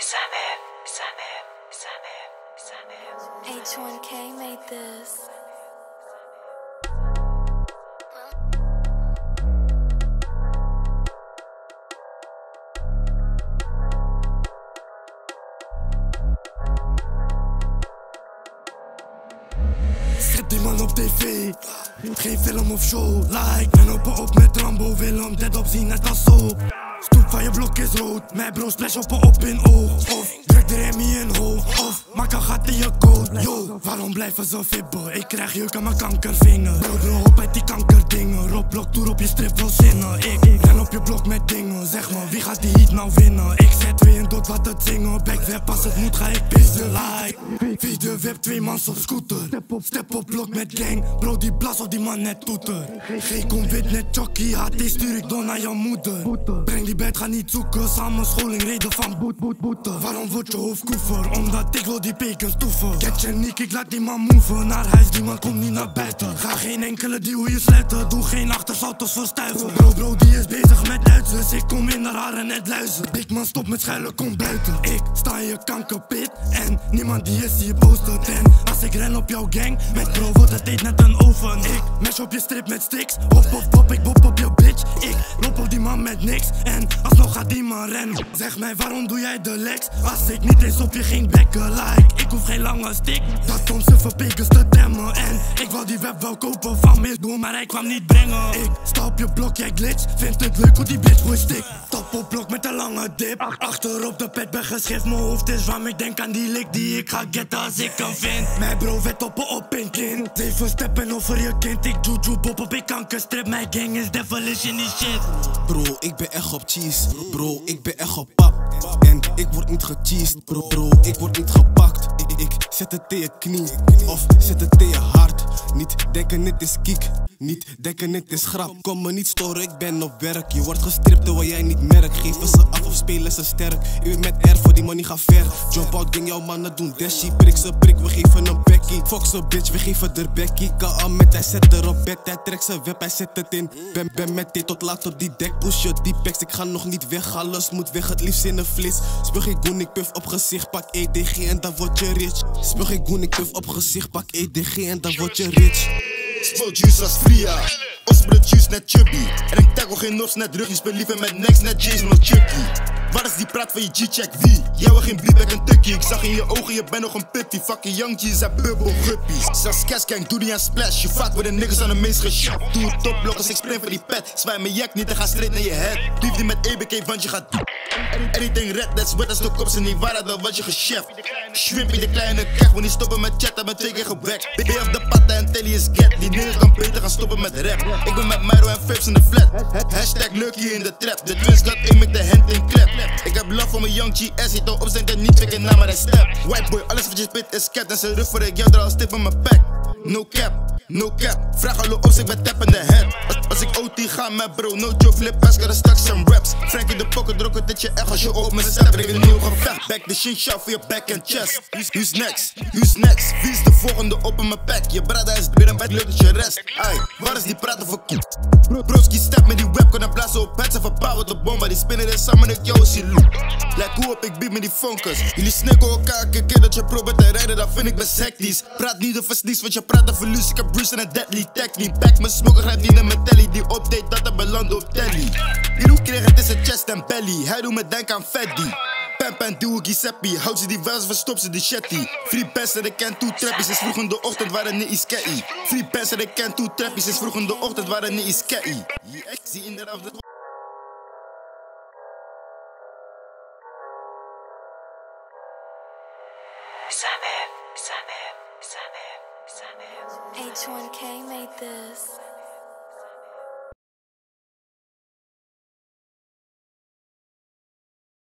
H1K made this. Schep die man op tv, geen film of show. Like, ben op met Rambo, Willem, dead op zien net als zo. Stoep van je blok is rood, mijn bro splash op in oog. Of druk de remie in hoog, of maak een gat in je coat. Yo, waarom blijven ze fibben? Ik krijg jeuk aan mijn kankervinger. Bro, op uit die kankerdingen. Rob blok toer op je strip wil zinnen. Ik ren op je blok met dingen. Zeg me, wie gaat die heat nou winnen? Ik zet weer in tot wat het zingen. Backweb als het moet ga ik pissen. Like, wie de web, 2 mans op scooter. Step op blok met gang. Bro, die blas op die man net toeter. Geen kom wit net jockey. HT stuur ik door naar jouw moeder. Breng die bed, ga niet zoeken. Samenscholing, reden van boete. Waarom wordt je hoofd koever? Omdat ik wil die pekens toeven. Get je niek, ik laat die man moven. Naar huis, die man komt niet naar buiten. Ga geen enkele deal hier sluiten. Doe geen achtersaltos verstuiven. Bro, die is bezig met Duitsers. Ik kom in naar haar en net luizen. Big man, stop met schuilen, kom buiten. Ik sta in je kankerpit. En niemand die is hier boostert. En als ik ren op jouw gang, met bro wordt het eet net een oven. Ik mesh op je strip met sticks. Hop, ik bop op je bitch. Ik loop op die man met niks. En alsnog gaat die man rennen. Zeg mij, waarom doe jij de lex? Als ik niet eens op je ging bekken, like. Ik hoef geen lange stick. Dat om ze verpekers te temmen. En ik wou die web wel kopen van Mildoen, maar hij kwam niet brengen. Ik sta op je blok, jij glitch. Vindt het leuk hoe die bitch boy stick. Top op blok met een lange dip. Achter op de pet ben geschrift. Mijn hoofd is warm, ik denk aan die lik die ik ga getten als ik hem vind. Mijn bro wet op een kind. 7 steppen over je kind. Ik juju pop op ik kankerstrip. Mijn gang is devilish in die shit. Bro, ik ben echt op cheese. Bro, ik ben echt op pap. En ik word niet gecheased. Bro, ik word niet gepakt. Ik zet het in je knie. Of zet het in je hart. Niet denken het is kiek. Niet denken het is grap. Kom me niet storen, ik ben op werk. Je wordt gestript terwijl jij niet merkt. Geven ze af of spelen ze sterk. Ik ben met R voor die money ga ver. Jump out gang, jouw mannen doen dashie. Prik ze prik, we geven een bekkie. Fuck ze bitch, we geven er bekkie. Kan met hij zet er op bed. Hij trekt zijn web, hij zet het in. Ben met dit tot laat op die dek. Push je die packs, ik ga nog niet weg. Alles moet weg, het liefst in een vlees. Speel geen goen, ik puff op gezicht. Pak EDG en dan word je rich. Speel geen goen, ik puff op gezicht. Pak EDG en dan word je rich. Speel juice als Fria. Osbred juice net chubby. En ik tackle geen nofs net rug. Je speelt liever met next net Jason of Chucky. Waar is die praat van je G-check wie? Jij wil geen bleedback en tukkie. Ik zag in je ogen, je bent nog een puppy. Fucking young G's en bubble guppies. Zelfs Casgang, doe die aan splash. Je vaak worden niggas aan de meest geshopt. Doe het topblokkers, ik spring voor die pet. Zwaai mijn jack niet en ga straight naar je head. Liefde met EBK, want je gaat anything red, that's wet als de kop. Ze niet waar, dan was je gechef. Shrimpy de kleine kek, wil niet stoppen met chatten, ben 2 keer gewekt. BB of de patta en Telly is get. Die nigga kan beter gaan stoppen met rap. Ik ben met Myro en Fips in de flat. Hashtag Lucky in de trap. De twins got aim met de hand in klep. Ik heb love voor mijn young GS, hij toch op zijn dat niet trekken naar maar hij step. White boy, alles wat je spit is cat. En ze rug voor ik jou er al stip in mijn pack. No cap, no cap. Vraag alle op, ik ben tap in de head. Als ik OT ga met bro, no joke, flip pass, kan er straks zijn raps. Frankie de pocket, druk het dat je echt als je op me step. Ik een nieuw gevecht, back the shit shot voor je back and chest. Who's next? Who's next? Wie is de volgende op in mijn pack? Je brada is weer een bed, leuk dat je rest. Ay, waar is die praten voor koe? Broski step met die web, kan blazen op pets en verpower de bomba. Die spinnen is samen, ik jou zie loop. Lijk hoe op, ik beat met die funkers. Jullie snikken elkaar, een keer dat je probeert te rijden, dat vind ik best hectisch. Praat niet over sneaks, want je praat over loose. Ik heb Bruce en een deadly technique. Pack mijn smoker, grijpt niet naar mijn telly. Die update dat er belandt op telly. Die roep kreeg het is een chest en belly. Hij doet me denken aan Freddy. Pen, doe Giuseppe. Houd ze die wel, verstop ze die shetty. Free pass en ik ken 2 trappies. Sinds vroeg in de ochtend waren niet is kei. Free pass en ik ken 2 trappies. Sinds vroeg in de ochtend waren niet is kei. Ik zie inderdaad dat. H1K made this.